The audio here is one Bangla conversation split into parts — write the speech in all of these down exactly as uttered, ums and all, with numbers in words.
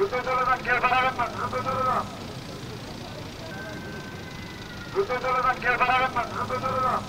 দ্রুত চলে যান, কেউ বাড়াবেন না, দ্রুত চলে যান, দ্রুত চলে যান, কেউ বাড়াবেন না, দ্রুত চলে যান।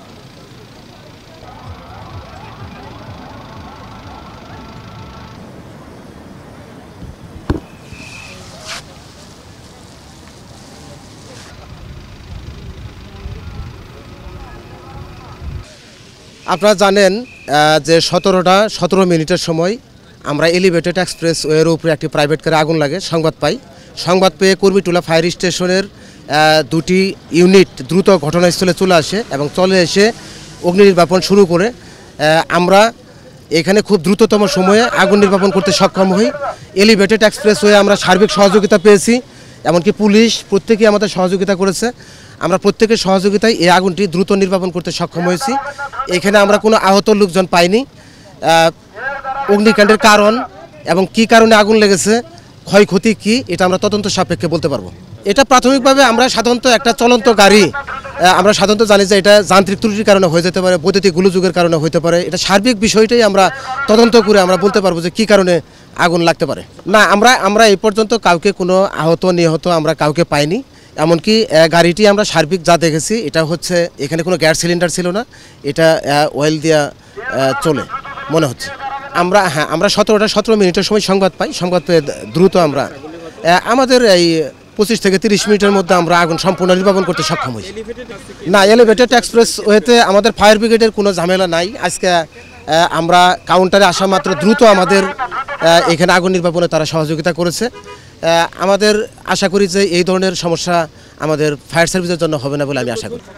আপনারা জানেন যে সতেরোটা সতেরো মিনিটের সময় আমরা এলিভেটেড এক্সপ্রেস ওয়ের উপরে একটি প্রাইভেট কারে আগুন লাগে সংবাদ পাই। সংবাদ পেয়ে কর্মীটোলা ফায়ার স্টেশনের দুটি ইউনিট দ্রুত ঘটনাস্থলে চলে আসে এবং চলে এসে অগ্নি নির্বাপন শুরু করে আমরা এখানে খুব দ্রুততম সময়ে আগুন নির্বাপন করতে সক্ষম হই। এলিভেটেড এক্সপ্রেস ওয়ে আমরা সার্বিক সহযোগিতা পেয়েছি, এমনকি পুলিশ প্রত্যেকেই আমাদের সহযোগিতা করেছে। আমরা প্রত্যেকের সহযোগিতায় এই আগুনটি দ্রুত নির্বাপন করতে সক্ষম হয়েছি। এখানে আমরা কোনো আহত লোকজন পাইনি। অগ্নিকাণ্ডের কারণ এবং কি কারণে আগুন লেগেছে, ক্ষয়ক্ষতি কি, এটা আমরা তদন্ত সাপেক্ষে বলতে পারবো। এটা প্রাথমিকভাবে আমরা সাধারণত একটা চলন্ত গাড়ি, আমরা সাধারণত জানি যে এটা যান্ত্রিক ত্রুটির কারণে হয়ে যেতে পারে, বৈদ্যুতিক গোলযোগের কারণে হতে পারে। এটা সার্বিক বিষয়টাই আমরা তদন্ত করে আমরা বলতে পারবো যে কী কারণে আগুন লাগতে পারে। না, আমরা আমরা এই পর্যন্ত কাউকে কোনো আহত নিহত আমরা কাউকে পাইনি। এমনকি গাড়িটি আমরা সার্বিক যা দেখেছি এটা হচ্ছে এখানে কোনো গ্যাস সিলিন্ডার ছিল না, এটা অয়েল দিয়া চলে মনে হচ্ছে। আমরা হ্যাঁ আমরা সতেরোটা সতেরো মিনিটের সময় সংবাদ পাই। সংবাদ পেয়ে দ্রুত আমরা আমাদের এই পঁচিশ থেকে তিরিশ মিনিটের মধ্যে আমরা আগুন সম্পূর্ণ নির্বাপন করতে সক্ষম হই। না, এলিভেটেড এক্সপ্রেস ওয়েতে আমাদের ফায়ার ব্রিগেডের কোনো ঝামেলা নাই। আজকে আমরা কাউন্টারে আসা মাত্র দ্রুত আমাদের এখানে আগুন নির্বাপনে তারা সহযোগিতা করেছে। আমাদের আশা করি যে এই ধরনের সমস্যা আমাদের ফায়ার সার্ভিসের জন্য হবে না বলে আমি আশা করি।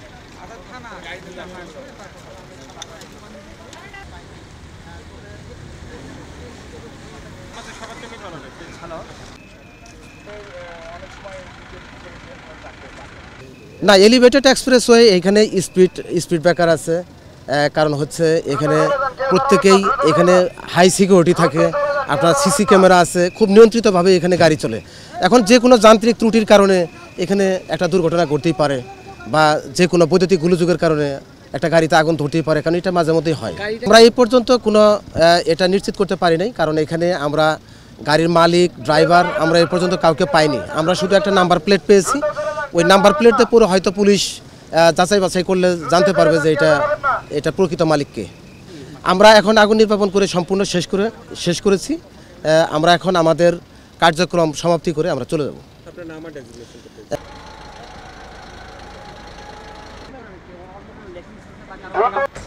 না, এলিভেটেড এক্সপ্রেসওয়ে এখানে স্পিড স্পিড ব্রেকার আছে, কারণ হচ্ছে এখানে প্রত্যেকেই এখানে হাই সিকিউরিটি থাকে, আপনার সিসি ক্যামেরা আছে, খুব নিয়ন্ত্রিতভাবে এখানে গাড়ি চলে। এখন যে কোনো যান্ত্রিক ত্রুটির কারণে এখানে একটা দুর্ঘটনা ঘটতেই পারে, বা যে কোনো বৈদ্যুতিক গোলযোগের কারণে একটা গাড়িতে আগুন ধরতেই পারে, কারণ এটা মাঝে মধ্যেই হয়। আমরা এই পর্যন্ত কোনো এটা নিশ্চিত করতে পারি নাই, কারণ এখানে আমরা গাড়ির মালিক ড্রাইভার আমরা এই পর্যন্ত কাউকে পাইনি। আমরা শুধু একটা নাম্বার প্লেট পেয়েছি, ওই নাম্বার প্লেটে পুরো হয়তো পুলিশ যাচাই বাছাই করলে জানতে পারবে যে এটা এটা প্রকৃত মালিককে। আমরা এখন আগুন নির্বাপন করে সম্পূর্ণ শেষ করে শেষ করেছি। আমরা এখন আমাদের কার্যক্রম সমাপ্তি করে আমরা চলে যাব। আপনার নাম আর ডেজিগনেশন করতে